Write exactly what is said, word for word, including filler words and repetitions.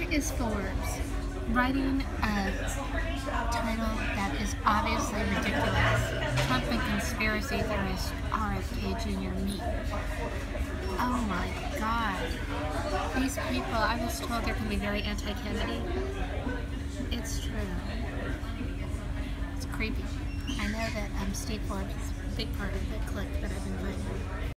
is Forbes writing a title that is obviously ridiculous? Trump and conspiracy theorist R F K Junior meet. Oh my God. These people, I was told they can be very anti-Kennedy. It's true. It's creepy. I know that um, Steve Forbes is a big part of the clique that I've been writing.